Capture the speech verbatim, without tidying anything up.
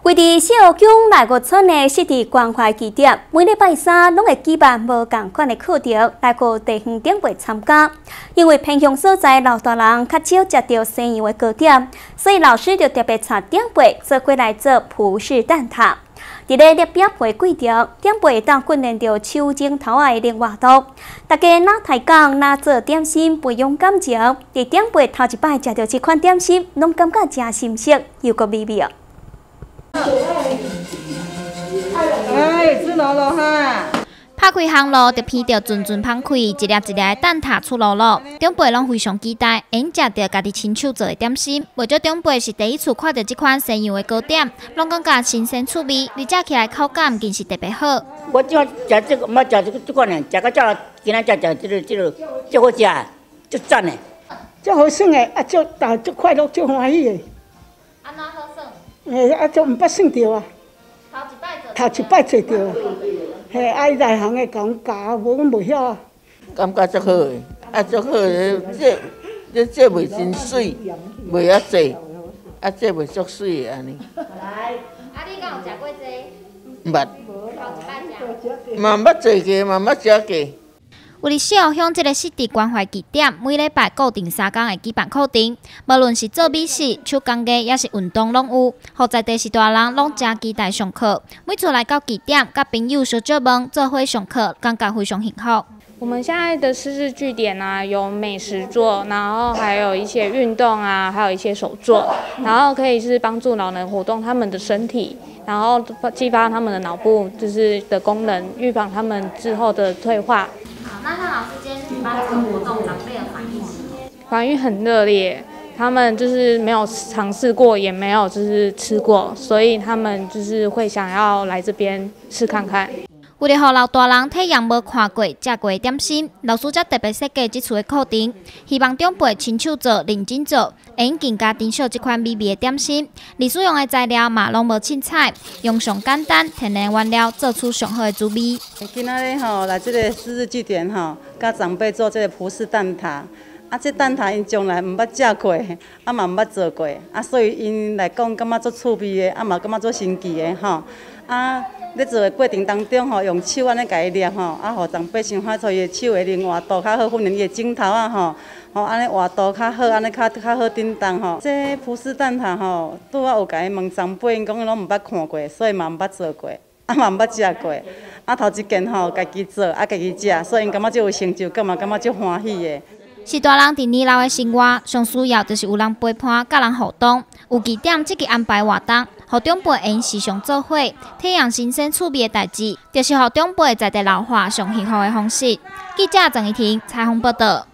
位伫小江内湖村的湿地关怀据点，每礼拜三拢会举办无同款的课程来个地方长辈参加。因为偏乡所在老大人较少食到西洋的糕点，所以老师就特别带长辈做过来做葡式蛋挞。伫咧列表会过程，长辈会当训练到手指头仔的灵活度。大家哪抬杠哪做点心，培养感情。伫长辈头一摆食到这款点心，拢感觉真新鲜又个美味。 哎，出炉了哈！ 拍开烘炉，就闻到阵阵香开，一粒一粒的蛋挞出炉了。长辈拢非常期待，会用食到家己亲手做的点心。为咗长辈是第一次看到这款西洋的糕点，拢感觉新鲜趣味，而食起来口感更是特别好。 我今食这个，冇食这个这款呢，食到这今仔食食这个这个最好食，最赞的， 最好耍的，啊，最大最快乐最欢喜的。 安怎好耍？ 嘿，啊，就毋捌算到啊。 头一摆做着，嘿，啊，伊内行的讲教，无阮袂晓啊。 感觉足好个，啊，足好个，这这这袂真水，袂遐济，啊，这袂足水个安尼。 来，啊，你敢有食过这？ 捌。 头一摆食。 嘛捌做过，嘛捌食过。 有伫小乡这个湿地关怀据点，每礼拜固定三天会举办课程，无论是做美食、手工艺，也是运动，拢有。好在地是大人拢真期待上课，每次来到据点，甲朋友小借问，做伙上课，感觉非常幸福。 我们现在的师资据点啊，有美食做，然后还有一些运动啊，还有一些手作，然后可以是帮助老人活动他们的身体，然后激发他们的脑部就是的功能，预防他们之后的退化。 好，那像老师今天举办这个活动，长辈的反应是什么？ 反应很热烈，他们就是没有尝试过，也没有就是吃过，所以他们就是会想要来这边试看看。 为了让老大人体验无看过、食过的点心，老师才特别设计这次的课程，希望长辈亲手做、认真做，会用更加珍惜这款美味的点心。而使用的材料嘛，拢无凊彩，用上简单天然原料做出上好的滋味。 今仔日吼来这个师资据点吼，甲长辈做这个葡式蛋挞。啊，这蛋挞因从来毋捌食过，啊嘛毋捌做过，啊所以因来讲感觉足趣味的，啊嘛感觉足神奇的吼。啊，咧做的过程当中吼，用手安尼家己捏吼，啊，互长辈先发出伊的手的灵活度较好，训练伊的指头啊吼，吼安尼活度较好，安尼较较好叮当吼。这葡式蛋挞吼，拄啊有家己问长辈，因讲拢毋捌看过，所以嘛毋捌做过，啊嘛毋捌食过。啊头一件吼，家己做，啊家己食，所以因感觉足有成就感嘛，感觉足欢喜的。 是大人伫年老的生活，上需要就是有人陪伴、甲人互动。有据点积极安排活动，互长辈会用时常做伙，体验新鲜趣味的代志，就是互长辈在地老化上幸福的方式。记者郑怡婷采访报道。